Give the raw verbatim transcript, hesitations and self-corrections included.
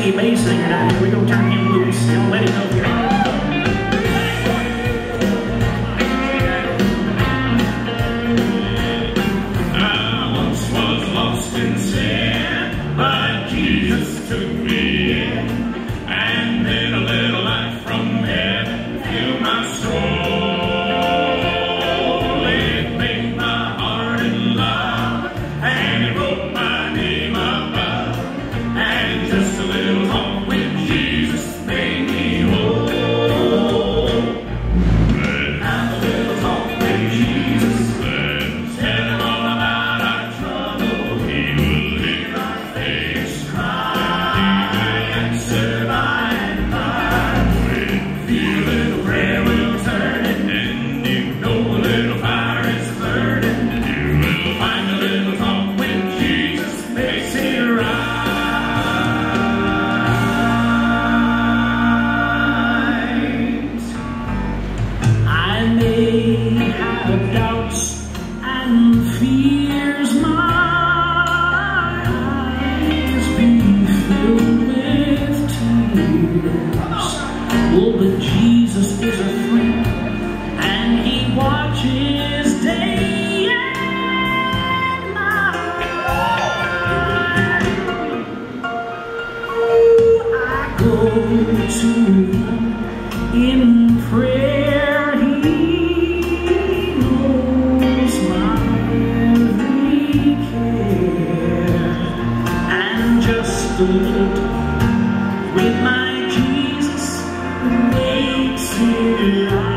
stingy bass singer down here. We're going to turn him loose. Y'all let him know if you're in. I once was lost in sin, but Jesus took me in, and then a little light from heaven filled my soul. It made my heart in love, and it wrote my name above, and just a little talk with Jesus made me whole. Let's have a little talk with Jesus. Let's tell him all about our trouble. He will hear our face cry and answer by and by. When you feel a little prayer will turn it, and you know a little fire is burning, you will find a little talk with Jesus makes it right. I may have doubts and fears, my eyes be filled with tears. Oh, but Jesus is a friend, and he watches day and night. I go to him in prayer. He knows my every care, and just a little talk with my Jesus makes it right.